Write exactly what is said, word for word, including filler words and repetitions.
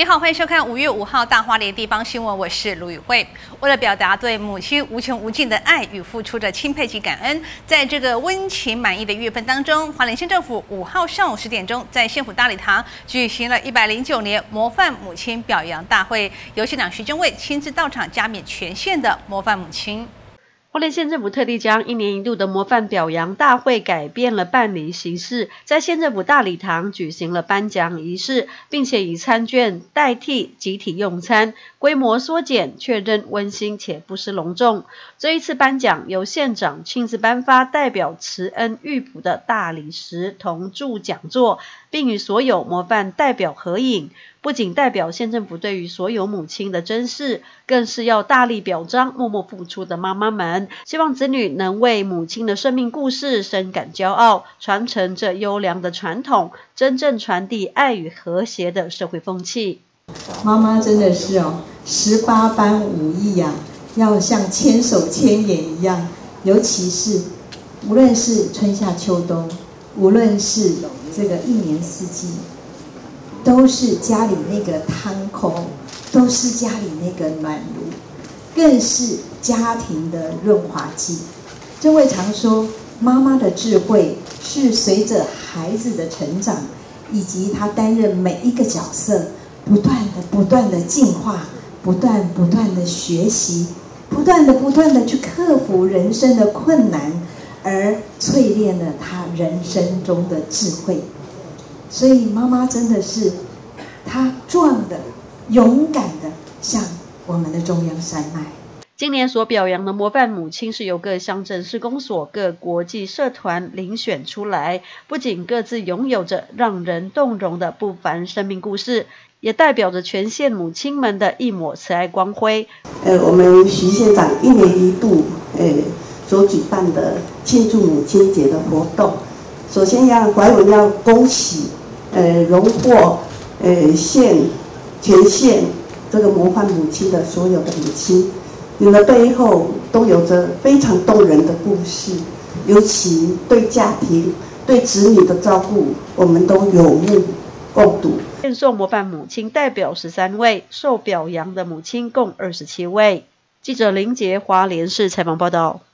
你好，欢迎收看五月五号大花莲地方新闻，我是卢宇慧。为了表达对母亲无穷无尽的爱与付出的钦佩及感恩，在这个温情满意的月份当中，花莲县政府五号上午十点钟，在县府大礼堂举行了一百零九年模范母亲表扬大会，由县长徐祯卫亲自到场加冕全县的模范母亲。 花莲县政府特地将一年一度的模范表扬大会改变了办理形式，在县政府大礼堂举行了颁奖仪式，并且以餐券代替集体用餐，规模缩减，却仍温馨且不失隆重。这一次颁奖由县长亲自颁发代表慈恩育普的大理石铜铸讲座，并与所有模范代表合影。不仅代表县政府对于所有母亲的珍视，更是要大力表彰默默付出的妈妈们，希望子女能为母亲的生命故事深感骄傲，传承这优良的传统，真正传递爱与和谐的社会风气。 妈妈真的是哦，十八般武艺啊，要像千手千眼一样，尤其是无论是春夏秋冬，无论是这个一年四季，都是家里那个汤口，都是家里那个暖炉，更是家庭的润滑剂。这位常说，妈妈的智慧是随着孩子的成长，以及她担任每一个角色，不断的、不断的进化，不断、不断的学习，不断的、不断的去克服人生的困难，而淬炼了她人生中的智慧。所以妈妈真的是，她壮的、勇敢的，像我们的中央山脉。 今年所表扬的模范母亲是由各乡镇市公所、各国际社团遴选出来，不仅各自拥有着让人动容的不凡生命故事，也代表着全县母亲们的一抹慈爱光辉。 呃，我们徐县长一年一度呃所举办的庆祝母亲节的活动，首先要怀文要恭喜呃荣获呃县全县这个模范母亲的所有的母亲。你们背后都有着非常动人的故事，尤其对家庭、对子女的照顾，我们都有目共睹。 献送模范母亲代表十三位，受表扬的母亲共二十七位。记者林杰花莲市采访报道。